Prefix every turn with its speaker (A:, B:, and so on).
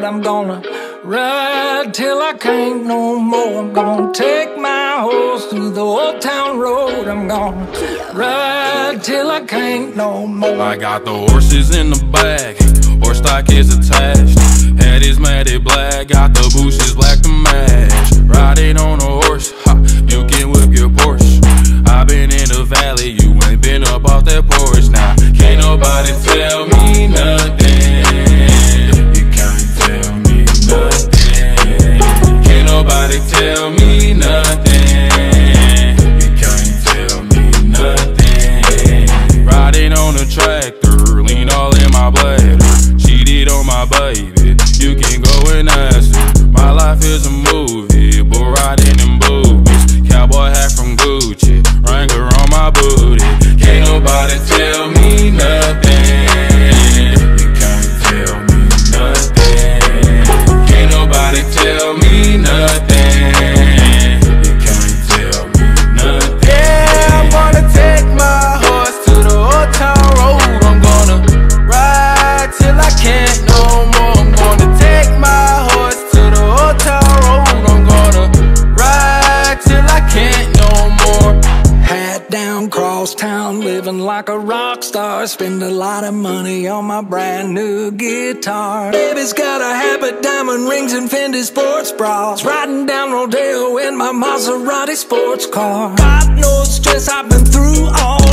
A: I'm gonna ride till I can't no more. I'm gonna take my horse through the old town road. I'm gonna ride till I can't no more.
B: I got the horses in the back, horse stock is attached. Head is matted black, got the bushes black to match. Riding on a horse, ha, you can whip your Porsche. I been in the valley, you ain't been up off that porch. Now, can't nobody tell me nothing. You can't tell me nothing. Can't nobody tell me nothing. You can't tell me nothing. Riding on a tractor, lean all in my bladder. Cheated on my baby, you can go and ask her. My life is a movie, but riding in boobies. Cowboy hat from Gucci, Wrangler on my booty. Can't nobody tell me nothing. You can't tell me nothing. Can't nobody tell me nothing. You can't tell me nothing. Yeah, I'm gonna take my horse to the old town road. I'm gonna ride till I can't no more. I'm gonna take my horse to the old town road. I'm gonna ride till I can't no more.
A: Hat down, cross town, living like a rock star. Spend a lot of money on my brand new guitar. Baby's got a habit, diamond rings and Fendi sports bras. Riding down Rodeo in my Maserati sports car. Got no stress, I've been through all